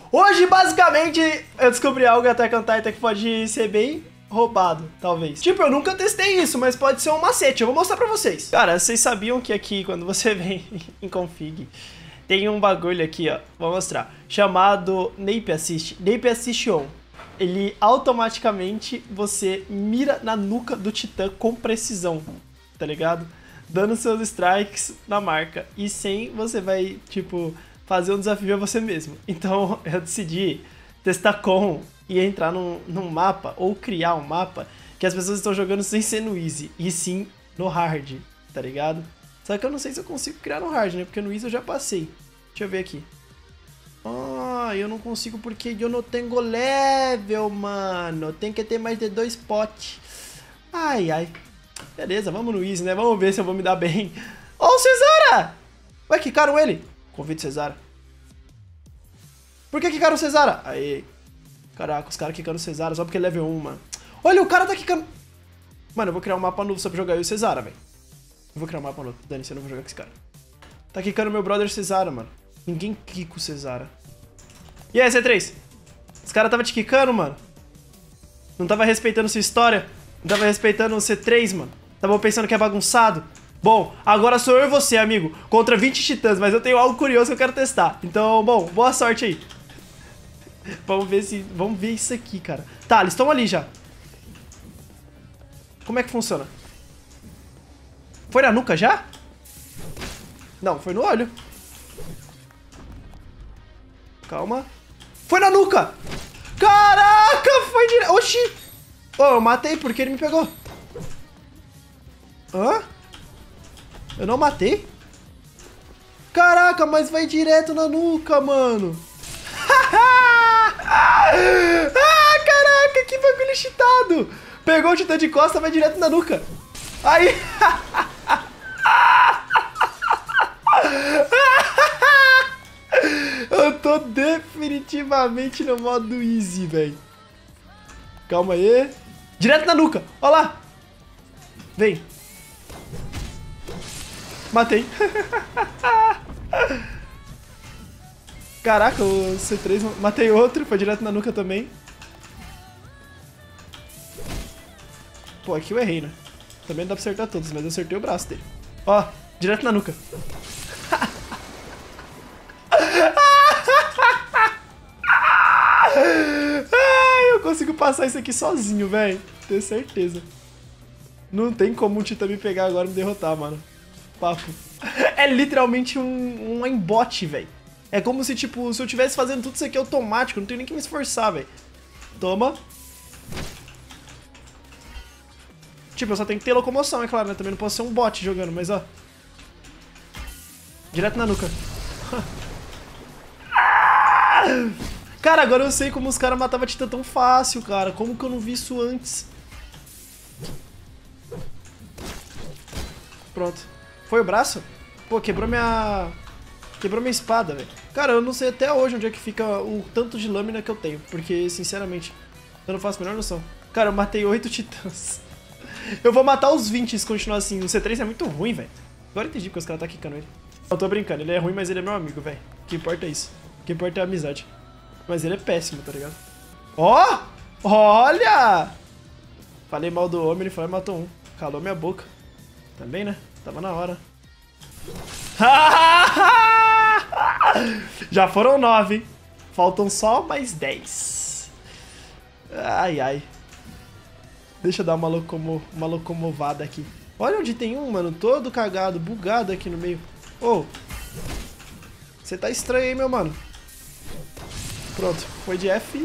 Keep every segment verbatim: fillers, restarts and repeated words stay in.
hoje basicamente eu descobri algo em Attack on Titan que pode ser bem roubado, talvez. Tipo, eu nunca testei isso, mas pode ser um macete, eu vou mostrar pra vocês. Cara, vocês sabiam que aqui, quando você vem em config, tem um bagulho aqui, ó, vou mostrar, chamado Nape Assist, Nape Assist On. Ele automaticamente, você mira na nuca do titã com precisão, tá ligado? Dando seus strikes na marca. E sem você vai, tipo, fazer um desafio a você mesmo. Então eu decidi testar com e entrar num, num mapa, ou criar um mapa, que as pessoas estão jogando sem ser no easy, e sim no hard, tá ligado? Só que eu não sei se eu consigo criar no hard, né? Porque no easy eu já passei. Deixa eu ver aqui. Ah, eu não consigo porque eu não tenho level, mano. Tem que ter mais de dois potes. Ai, ai. Beleza, vamos no easy, né? Vamos ver se eu vou me dar bem. Ô, oh, Cesara! Ué, quicaram ele? Convite Cesara. Por que quicaram o Cesara? Aí. Caraca, os caras quicando o Cesara só porque é level um, mano. Olha, o cara tá quicando... Mano, eu vou criar um mapa novo só pra jogar eu e o Cesara, velho. Eu vou criar um mapa novo. Dane-se, eu não vou jogar com esse cara. Tá quicando meu brother Cesara, mano. Ninguém quica o Cesara. E aí, C três? Os caras tava te quicando, mano? Não tava respeitando sua história? Não tava respeitando o C três, mano? Tava pensando que é bagunçado? Bom, agora sou eu e você, amigo. Contra vinte titãs, mas eu tenho algo curioso que eu quero testar. Então, bom, boa sorte aí. Vamos ver se... Vamos ver isso aqui, cara. Tá, eles estão ali já. Como é que funciona? Foi na nuca já? Não, foi no olho. Calma. Foi na nuca! Caraca, foi direto. Oxi! Oh, eu matei porque ele me pegou. Hã? Eu não matei? Caraca, mas vai direto na nuca, mano. Ah, caraca, que bagulho cheatado. Pegou o titã de costa, vai direto na nuca. Aí. Eu tô definitivamente no modo easy, velho. Calma aí. Direto na nuca. Ó lá. Vem. Matei. Caraca, o C três... Matei outro. Foi direto na nuca também. Pô, aqui eu errei, né? Também não dá pra acertar todos, mas eu acertei o braço dele. Ó, direto na nuca. Ai, eu consigo passar isso aqui sozinho, velho. Tenho certeza. Não tem como um titã me pegar agora e me derrotar, mano. Papo. É literalmente um, um aimbot, velho. É como se, tipo, se eu estivesse fazendo tudo isso aqui automático, não tenho nem que me esforçar, velho. Toma. Tipo, eu só tenho que ter locomoção, é claro, né? Também não posso ser um bot jogando, mas ó. Direto na nuca. Cara, agora eu sei como os caras matavam titã tão fácil, cara. Como que eu não vi isso antes? Pronto. Foi o braço? Pô, quebrou minha... Quebrou minha espada, velho. Cara, eu não sei até hoje onde é que fica o tanto de lâmina que eu tenho. Porque, sinceramente, eu não faço a menor noção. Cara, eu matei oito titãs. Eu vou matar os vinte se continuar assim. O C três é muito ruim, velho. Agora eu entendi porque os caras tá quicando ele. Eu tô brincando, ele é ruim, mas ele é meu amigo, velho. O que importa é isso. O que importa é a amizade. Mas ele é péssimo, tá ligado? Ó! Oh! Olha! Falei mal do homem, ele foi e matou um. Calou minha boca. Também, né? Tava na hora. Já foram nove, hein? Faltam só mais dez. Ai, ai. Deixa eu dar uma, locomo... uma locomovada aqui. Olha onde tem um, mano. Todo cagado, bugado aqui no meio. Ô! Oh. Você tá estranho aí, meu mano. Pronto, foi de F.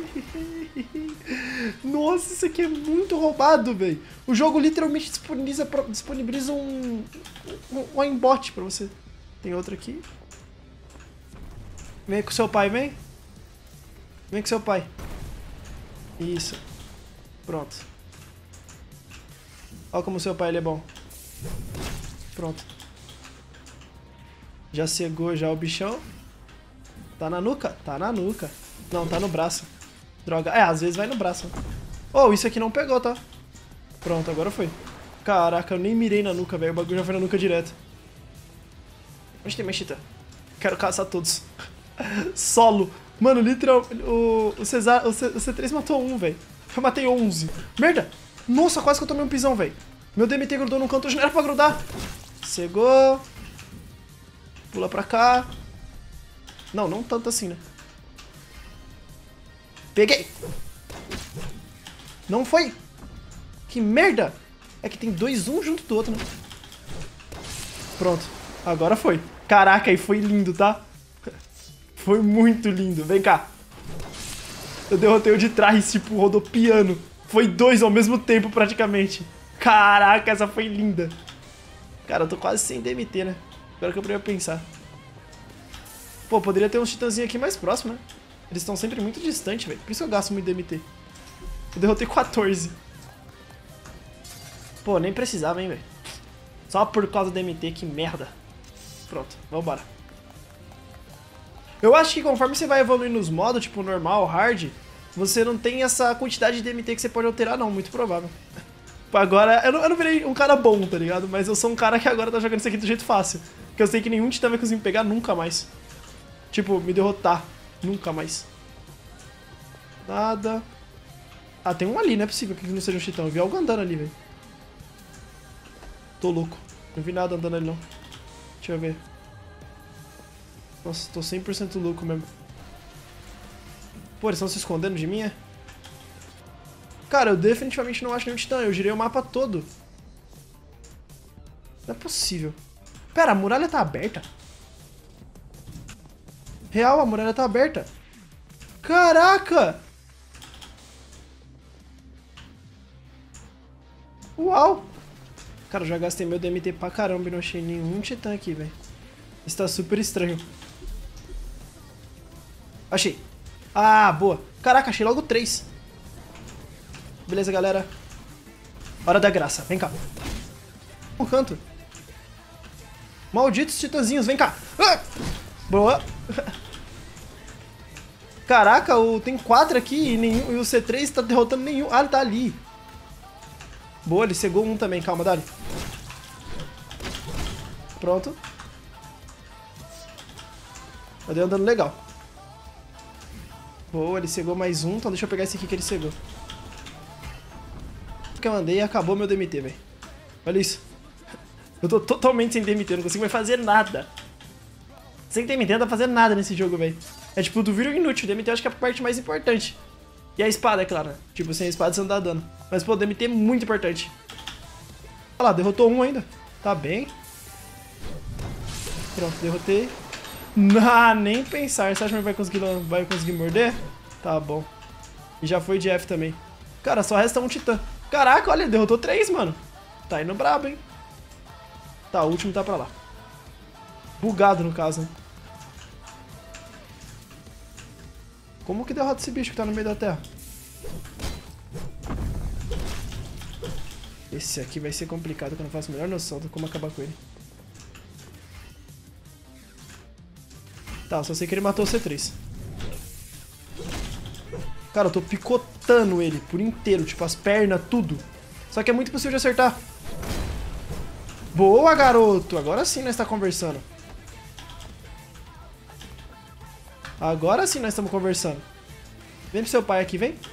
Nossa, isso aqui é muito roubado, velho. O jogo literalmente disponibiliza, disponibiliza um, um, um aimbot pra você. Tem outro aqui. Vem com seu pai, vem. Vem com seu pai. Isso. Pronto. Olha como seu pai ele é bom. Pronto. Já cegou já o bichão. Tá na nuca? Tá na nuca. Não, tá no braço. Droga. É, às vezes vai no braço. Oh, isso aqui não pegou, tá? Pronto, agora foi. Caraca, eu nem mirei na nuca, velho. O bagulho já foi na nuca direto. Onde tem mais cheetah? Quero caçar todos. Solo. Mano, literal, o, o, Cesar, o, C, o C três matou um, velho. Eu matei onze. Merda! Nossa, quase que eu tomei um pisão, velho. Meu D M T grudou num canto, já não era pra grudar. Cegou. Pula pra cá. Não, não tanto assim, né? Peguei! Não foi? Que merda! É que tem dois, um junto do outro, né? Pronto. Agora foi. Caraca, e foi lindo, tá? Foi muito lindo. Vem cá. Eu derrotei o de trás, tipo, rodopiando. Foi dois ao mesmo tempo, praticamente. Caraca, essa foi linda. Cara, eu tô quase sem D M T, né? Agora que eu poderia pensar. Pô, poderia ter uns titãzinhos aqui mais próximo, né? Eles estão sempre muito distantes, velho. Por isso que eu gasto muito D M T. Eu derrotei quatorze. Pô, nem precisava, hein, velho. Só por causa do D M T, que merda. Pronto, vambora. Eu acho que conforme você vai evoluindo nos modos, tipo normal, hard, você não tem essa quantidade de D M T que você pode alterar, não. Muito provável. Agora, eu não, eu não virei um cara bom, tá ligado? Mas eu sou um cara que agora tá jogando isso aqui do jeito fácil. Porque eu sei que nenhum titã vai conseguir me pegar nunca mais. Tipo, me derrotar. Nunca mais. Nada. Ah, tem um ali, não é possível que não seja um titã. Eu vi algo andando ali, velho. Tô louco. Não vi nada andando ali, não. Deixa eu ver. Nossa, tô cem por cento louco mesmo. Pô, eles estão se escondendo de mim, é? Cara, eu definitivamente não acho nenhum titã. Eu girei o mapa todo. Não é possível. Pera, a muralha tá aberta? Real, a muralha tá aberta. Caraca! Uau! Cara, eu já gastei meu D M T pra caramba e não achei nenhum titã aqui, velho. Isso tá super estranho. Achei. Ah, boa. Caraca, achei logo três. Beleza, galera. Hora da graça. Vem cá. Um canto. Malditos titãzinhos, vem cá. Ah! Boa. Caraca, o... tem quatro aqui e, nenhum... e o C três tá derrotando nenhum. Ah, ele tá ali. Boa, ele cegou um também. Calma, Dali. Pronto. Eu dei um dano legal. Boa, ele cegou mais um. Então deixa eu pegar esse aqui que ele cegou. Que eu andei e acabou meu D M T, velho. Olha isso. Eu tô totalmente sem D M T, eu não consigo mais fazer nada. Sem D M T não dá pra fazer nada nesse jogo, velho. É tipo, tu vira um inútil. O D M T eu acho que é a parte mais importante. E a espada, é claro, né? Tipo, sem a espada você não dá dano. Mas, pô, o D M T é muito importante. Olha lá, derrotou um ainda. Tá bem. Pronto, derrotei. Ah, nem pensar. Você acha que vai conseguir, vai conseguir morder? Tá bom. E já foi de F também. Cara, só resta um titã. Caraca, olha, derrotou três, mano. Tá indo brabo, hein? Tá, o último tá pra lá. Bugado, no caso, né? Como que derrota esse bicho que tá no meio da terra? Esse aqui vai ser complicado, que eu não faço a melhor noção de como acabar com ele. Tá, só sei que ele matou o C três. Cara, eu tô picotando ele por inteiro, tipo as pernas, tudo. Só que é muito impossível de acertar. Boa, garoto! Agora sim nós estamos conversando. Agora sim nós estamos conversando. Vem pro seu pai aqui, vem.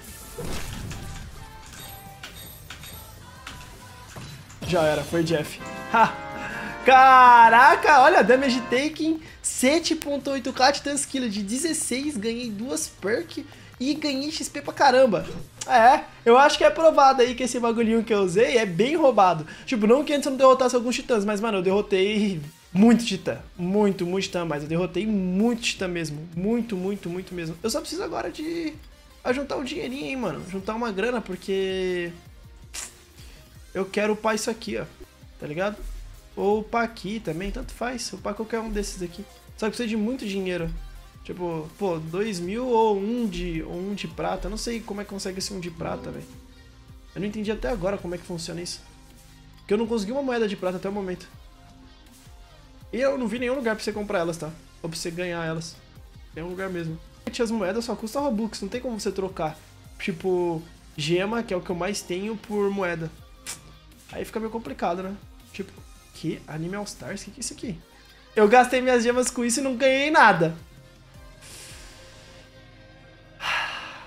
Já era, foi Jeff. Ha! Caraca, olha, damage taking sete ponto oito k de dano skill de dezesseis, ganhei duas perk e ganhei X P pra caramba. É, eu acho que é provado aí que esse bagulhinho que eu usei é bem roubado. Tipo, não que antes eu não derrotasse alguns titãs, mas, mano, eu derrotei muito titã. Muito, muito titã, mas eu derrotei muito titã mesmo. Muito, muito, muito mesmo. Eu só preciso agora de juntar um dinheirinho, hein, mano. Juntar uma grana, porque eu quero upar isso aqui, ó. Tá ligado? Ou upar aqui também, tanto faz. Upar qualquer um desses aqui. Só que precisa de muito dinheiro. Tipo, pô, dois mil ou um de, ou um de prata. Eu não sei como é que consegue esse um de prata, velho. Eu não entendi até agora como é que funciona isso. Porque eu não consegui uma moeda de prata até o momento. E eu não vi nenhum lugar pra você comprar elas, tá? Ou pra você ganhar elas. Tem um lugar mesmo. As moedas só custam Robux, não tem como você trocar. Tipo, gema, que é o que eu mais tenho, por moeda. Aí fica meio complicado, né? Tipo, que? Anime All Stars? O que que é isso aqui? Eu gastei minhas gemas com isso e não ganhei nada.